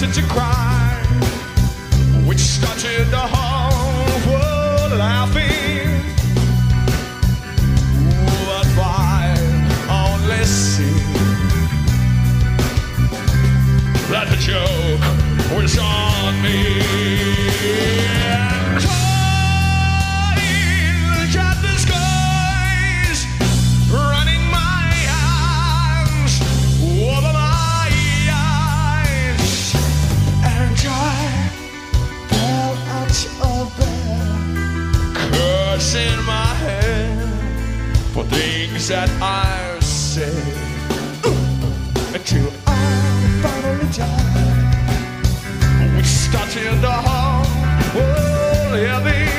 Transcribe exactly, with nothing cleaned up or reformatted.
started to cry, which started the whole world laughing. But I only see that the joke was on me. Toys at the skies, running my hands over my eyes, and I fell out of bed, cursing my head for things that I say, until I finally died. We started the whole world living.